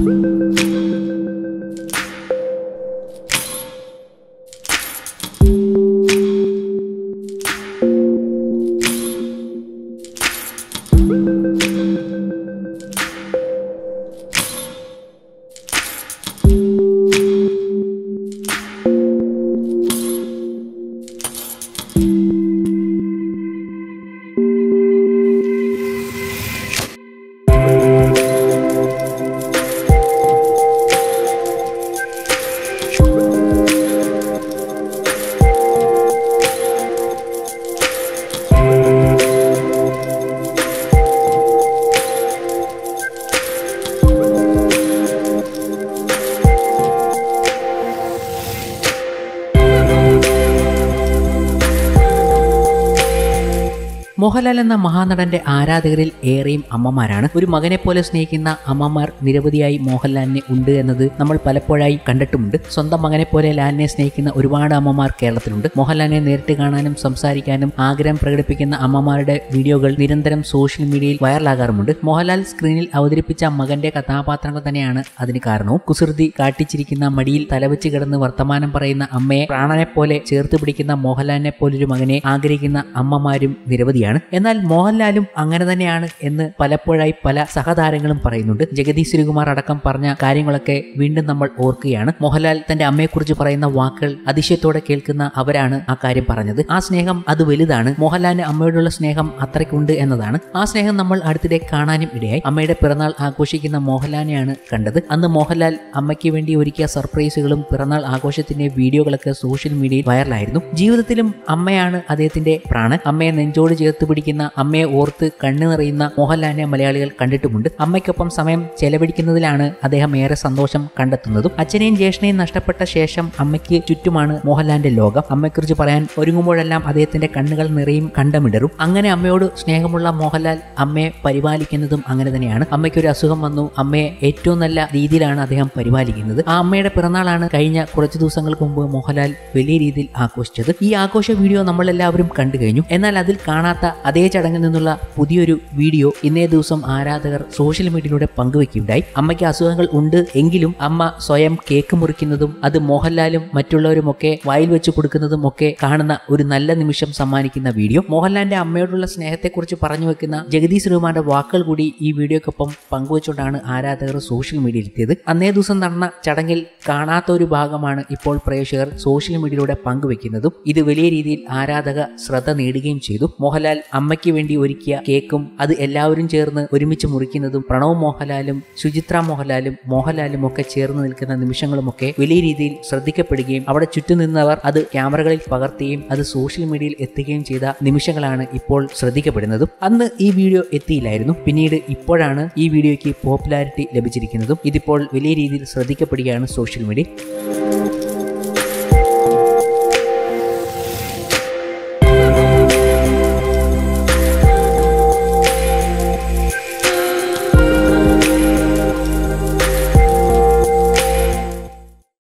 മോഹൻലാൽ എന്ന മഹാനടന്റെ ആരാധകരിൽ ഏറെയും അമ്മമാരാണ്. ഒരു മകനെ പോലെ സ്നേഹിക്കുന്ന അമ്മമാർ നിരവധിയായി മോഹൻലാലിനെ ഉണ്ട് എന്നത് നമ്മൾ പലപ്പോഴായി കണ്ടിട്ടുമുണ്ട്. സ്വന്തം മകനെ പോലെ ലാലിനെ സ്നേഹിക്കുന്ന ഒരുപാട് അമ്മമാർ കേരളത്തിലുണ്ട്. മോഹൻലാലിനെ നേരിട്ട് കാണാനും സംസാരിക്കാനും ആഗ്രഹം പ്രകടിപ്പിക്കുന്ന അമ്മമാരുടെ വീഡിയോകൾ നിരന്തരം സോഷ്യൽ മീഡിയയിൽ വൈറലാകാറുമുണ്ട്. മോഹൻലാൽ സ്ക്രീനിൽ അവതരിപ്പിച്ച മകന്റെ കഥാപാത്രങ്ങൾ തന്നെയാണ് അതിന് കാരണവും. കുസൃതി കാട്ടിച്ചിരിക്കുന്ന, മടിയിൽ തലവെച്ച് കിടന്ന് വർത്തമാനം പറയുന്ന അമ്മയെ പ്രാണനെ പോലെ ചേർത്ത് പിടിക്കുന്ന മോഹൻലാലിനെ പോലൊരു മകനെ ആഗ്രഹിക്കുന്ന അമ്മമാരും നിരവധിയാണ്. എന്നാൽ മോഹൻലാലും അങ്ങനെ തന്നെയാണ് എന്ന് പലപ്പോഴായി പല സഹതാരങ്ങളും പറയുന്നുണ്ട്. ജഗതി ശ്രീകുമാർ അടക്കം പറഞ്ഞ കാര്യങ്ങളൊക്കെ വീണ്ടും നമ്മൾ ഓർക്കുകയാണ്. മോഹൻലാൽ തന്റെ അമ്മയെക്കുറിച്ച് പറയുന്ന വാക്കുകൾ അതിശയത്തോടെ കേൾക്കുന്ന അവരാണ് ആ കാര്യം പറഞ്ഞത്. ആ സ്നേഹം അത് വലുതാണ്. മോഹൻലാലിന് അമ്മയോടുള്ള സ്നേഹം അത്രയ്ക്കുണ്ട് എന്നതാണ്. ആ സ്നേഹം നമ്മൾ അടുത്തിടെ കാണാനും ഇടയായി. അമ്മയുടെ പിറന്നാൾ ആഘോഷിക്കുന്ന മോഹൻലാലിനെയാണ് കണ്ടത്. അന്ന് മോഹൻലാൽ അമ്മയ്ക്ക് വേണ്ടി ഒരുക്കിയ സർപ്രൈസുകളും പിറന്നാൾ ആഘോഷത്തിന്റെ വീഡിയോകളൊക്കെ സോഷ്യൽ മീഡിയയിൽ വൈറലായിരുന്നു. ജീവിതത്തിലും അമ്മയാണ് അദ്ദേഹത്തിന്റെ പ്രാണൻ. അമ്മയെ നെഞ്ചോട് ചേർത്ത് പിടിക്കുന്ന, അമ്മയെ ഓർത്ത് കണ്ണു നിറയുന്ന മോഹൻലാലിനെ മലയാളികൾ കണ്ടിട്ടുമുണ്ട്. അമ്മയ്ക്കൊപ്പം സമയം ചെലവഴിക്കുന്നതിലാണ് അദ്ദേഹം ഏറെ സന്തോഷം കണ്ടെത്തുന്നതും. അച്ഛനെയും ജ്യേഷ്ഠനെയും നഷ്ടപ്പെട്ട ശേഷം അമ്മയ്ക്ക് ചുറ്റുമാണ് മോഹൻലാലിന്റെ ലോകം. അമ്മയെക്കുറിച്ച് പറയാൻ ഒരുങ്ങുമ്പോഴെല്ലാം അദ്ദേഹത്തിന്റെ കണ്ണുകൾ നിറയും, കണ്ടമിടറും. അങ്ങനെ അമ്മയോട് സ്നേഹമുള്ള മോഹൻലാൽ അമ്മയെ പരിപാലിക്കുന്നതും അങ്ങനെ തന്നെയാണ്. അമ്മയ്ക്കൊരു അസുഖം വന്നു, അമ്മയെ ഏറ്റവും നല്ല രീതിയിലാണ് അദ്ദേഹം പരിപാലിക്കുന്നത്. ആ അമ്മയുടെ പിറന്നാളാണ് കഴിഞ്ഞ കുറച്ചു ദിവസങ്ങൾക്ക് മുമ്പ് മോഹൻലാൽ വലിയ രീതിയിൽ ആഘോഷിച്ചത്. ഈ ആഘോഷ വീഡിയോ നമ്മളെല്ലാവരും കണ്ടു കഴിഞ്ഞു. എന്നാൽ അതിൽ കാണാത്ത അതേ ചടങ്ങിൽ നിന്നുള്ള പുതിയൊരു വീഡിയോ ഇന്നേ ദിവസം ആരാധകർ സോഷ്യൽ മീഡിയയിലൂടെ പങ്കുവെക്കുകയുണ്ടായി. അമ്മയ്ക്ക് അസുഖങ്ങൾ ഉണ്ട് എങ്കിലും അമ്മ സ്വയം കേക്ക് മുറിക്കുന്നതും അത് മോഹൻലാലും മറ്റുള്ളവരുമൊക്കെ വായിൽ വെച്ച് കൊടുക്കുന്നതും ഒക്കെ കാണുന്ന ഒരു നല്ല നിമിഷം സമ്മാനിക്കുന്ന വീഡിയോ. മോഹൻലാലിന്റെ അമ്മയോടുള്ള സ്നേഹത്തെക്കുറിച്ച് പറഞ്ഞു വെക്കുന്ന ജഗതി ശ്രീകുമാറിന്റെ വാക്കുകൾ കൂടി ഈ വീഡിയോക്കൊപ്പം പങ്കുവെച്ചുകൊണ്ടാണ് ആരാധകർ സോഷ്യൽ മീഡിയയിൽ എത്തിയത്. അന്നേ ദിവസം നടന്ന ചടങ്ങിൽ കാണാത്ത ഒരു ഭാഗമാണ് ഇപ്പോൾ പ്രേക്ഷകർ സോഷ്യൽ മീഡിയയിലൂടെ പങ്കുവെക്കുന്നതും. ഇത് വലിയ രീതിയിൽ ആരാധക ശ്രദ്ധ നേടുകയും ചെയ്തു. മോഹൻലാൽ അമ്മയ്ക്ക് വേണ്ടി ഒരുക്കിയ കേക്കും അത് എല്ലാവരും ചേർന്ന് ഒരുമിച്ച് മുറിക്കുന്നതും പ്രണവ് മോഹൻലാലും സുചിത്ര മോഹൻലാലും ഒക്കെ ചേർന്ന് നിൽക്കുന്ന നിമിഷങ്ങളുമൊക്കെ വലിയ രീതിയിൽ ശ്രദ്ധിക്കപ്പെടുകയും അവിടെ ചുറ്റും നിന്നവർ അത് ക്യാമറകളിൽ പകർത്തുകയും അത് സോഷ്യൽ മീഡിയയിൽ എത്തുകയും ചെയ്ത നിമിഷങ്ങളാണ് ഇപ്പോൾ ശ്രദ്ധിക്കപ്പെടുന്നതും. അന്ന് ഈ വീഡിയോ എത്തിയില്ലായിരുന്നു. പിന്നീട് ഇപ്പോഴാണ് ഈ വീഡിയോയ്ക്ക് പോപ്പുലാരിറ്റി ലഭിച്ചിരിക്കുന്നതും. ഇതിപ്പോൾ വലിയ രീതിയിൽ ശ്രദ്ധിക്കപ്പെടുകയാണ് സോഷ്യൽ മീഡിയ.